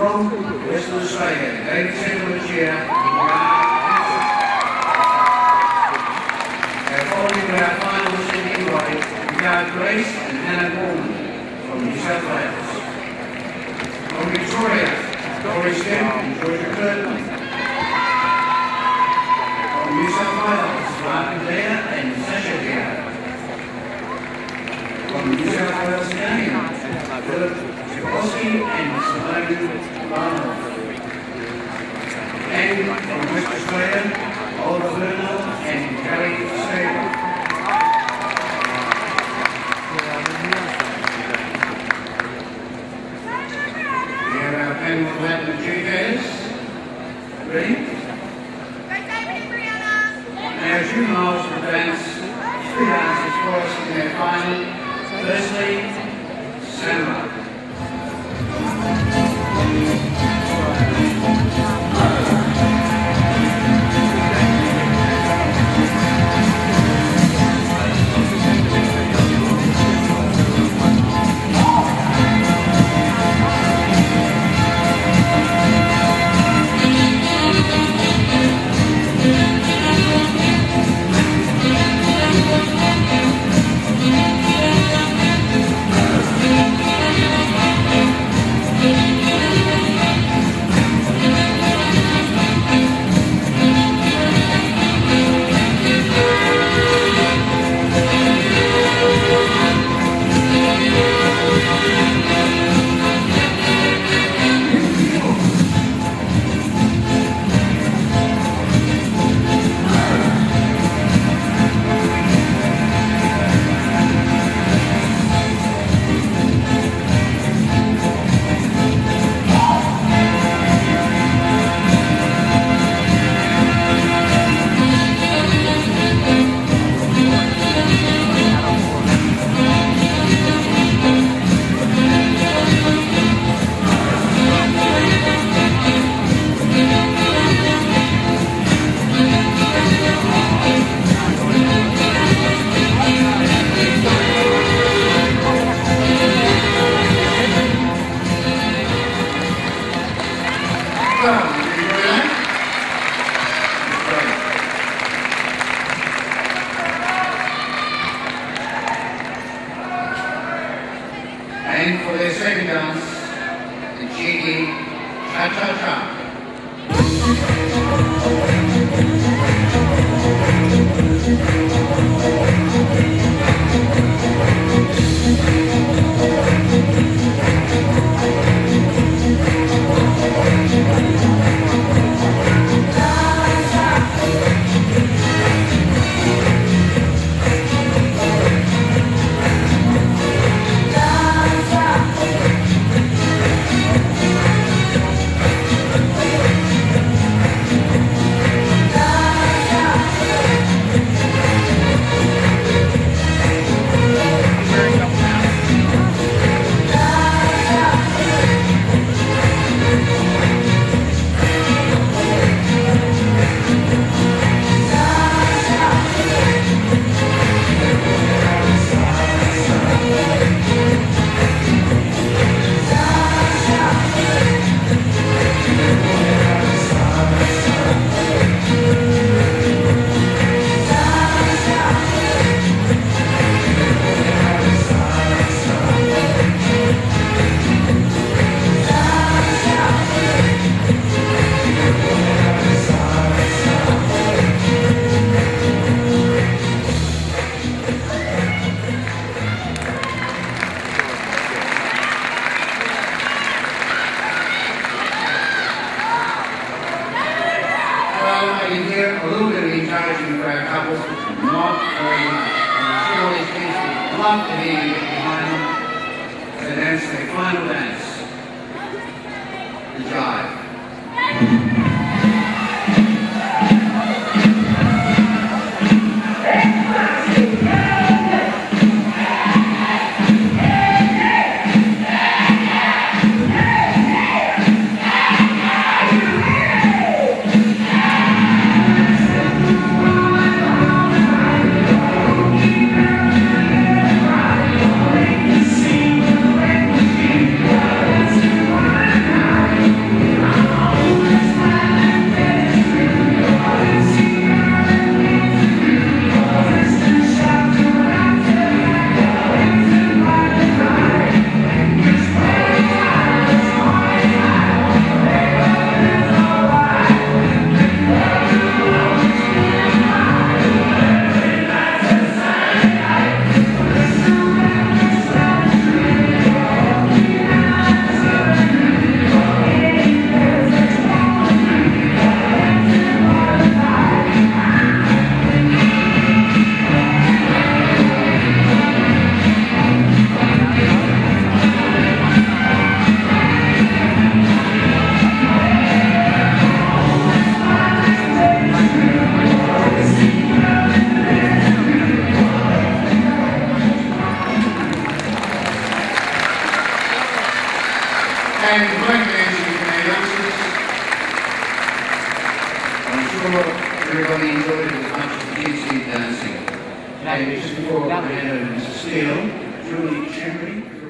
From Western Australia, ladies and gentlemen, cheer. Following our final singing body, we got Grace and Hannah Gorman from New South Wales. From Victoria, Dory Stem and Georgia Curtin. From New South Wales, Martin Dare and Sasha Dare. From New South Wales again, Philip Jablowski and Simone Barnard. And from West Australia, Oliver Bernal and Gary Sager. We have our panel of Latin educators. Ready? Our juveniles will dance three dances for us in their final. Firstly, Samba. And for their second dance, the cheeky cha-cha-cha. A little bit of encouragement for our couples, not very much. And I'm sure these kids would love to hear you get behind them as they dance their final dance, the jive. See And joint dancing with my youngsters. I'm sure everybody enjoyed it as much as the kids did dancing. And just before I hand over to Mr. Steele, Julie Shimmery.